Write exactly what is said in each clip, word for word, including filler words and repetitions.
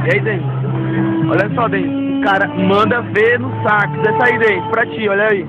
E aí, Dênis? Olha só, Dênis. O cara manda ver no saco. Desce aí, Dênis. Pra ti, olha aí.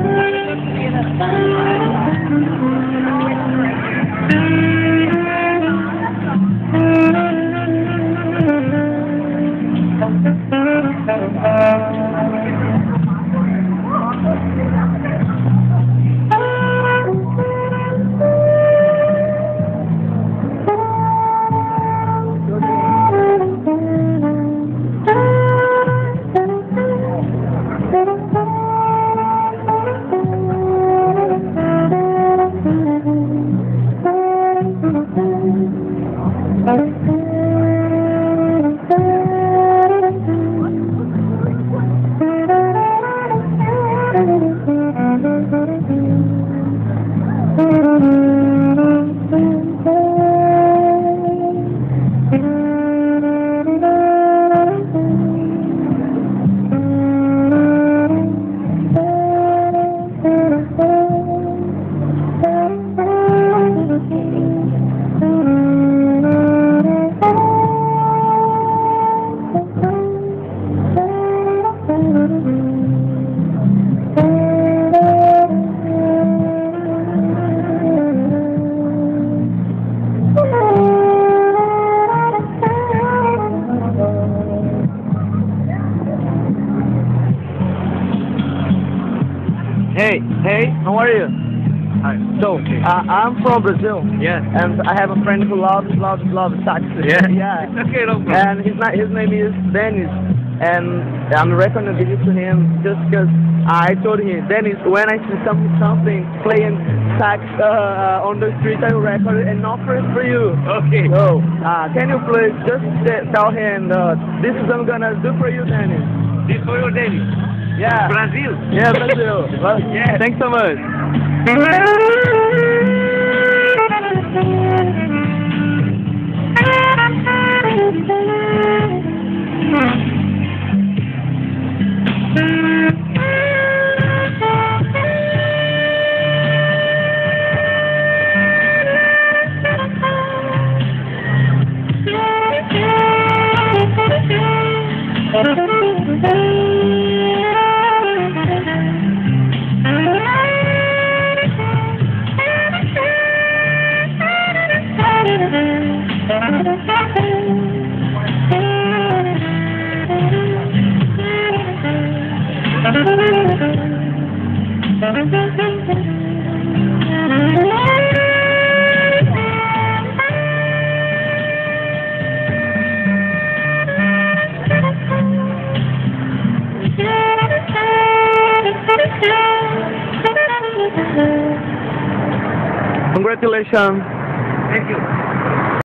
Hey, hey, how are you? Hi. So, uh, I'm from Brazil. Yes. And I have a friend who loves, loves, loves sax. Yeah? Yeah. Okay, no problem. And his, his name is Dênis. And I'm recording a video to him just because I told him, Dênis, when I see some, something playing sax uh, on the street, I will record it and offer it for you. Okay. So, uh, can you please just tell him uh, this is what I'm gonna do for you, Dênis? This for you, Dênis. Yeah. Brazil. Yeah, Brazil. Well, Yeah. Thanks so much. Congratulations. Thank you.